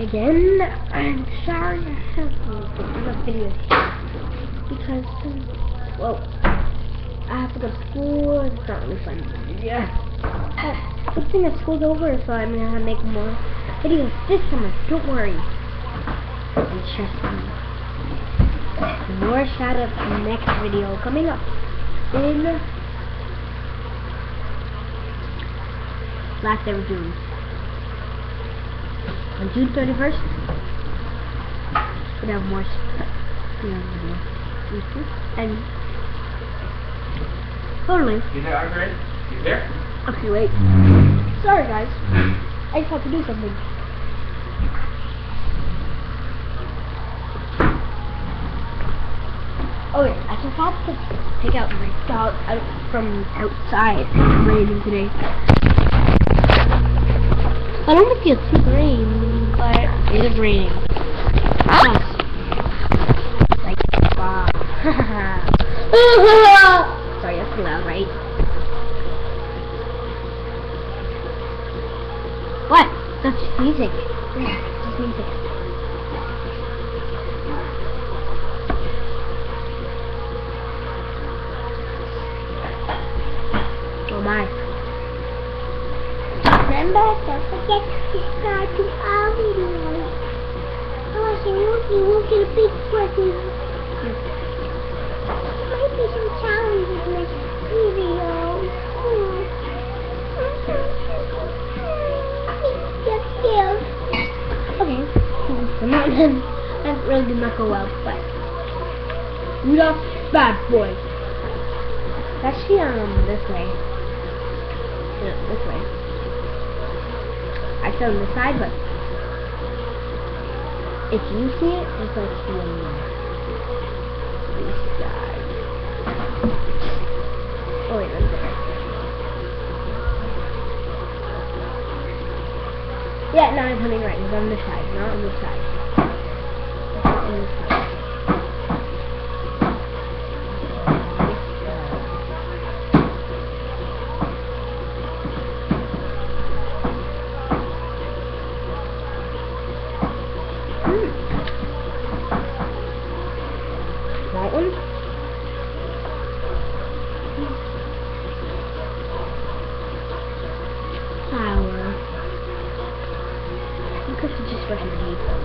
again. I'm sorry I haven't put enough videos because, well, I have to go to school. It's not really fun. Yeah. Good thing that school's over, so I'm gonna make more videos this summer. Don't worry. And trust me. More shout-outs in the next video coming up in last day of June. On June 31st, we'll have more videos. And totally. You there, Andre? You there? Okay, wait. Sorry, guys. I just have to do something. Okay, I just have to take out my dog out from outside. It's raining today. I don't think it's rain, but it is raining. Yes. Like, wow. Sorry, that's too loud, right? What? That's just music. Yeah, just music. Oh my. Remember, don't forget to subscribe to our videos. Oh, so you won't get a big present. Might be some challenges in this video. Okay. That really did not go well, but Rudolph, bad boy. Actually, this way. Yeah, this way. I said on the side, but if you see it, it's like this side. Oh wait, right there. Yeah, now I'm putting right. It's on this side, not on this side. It's on this side. That one? Flower. I think I should just brush my teeth though.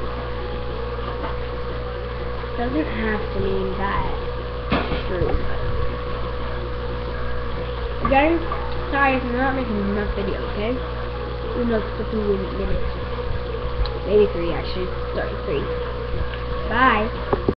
Doesn't have to mean that. True. Again, sorry if I'm not making enough video, okay? Even though it's 15 minutes. Maybe 3 actually. Sorry, 3. Bye.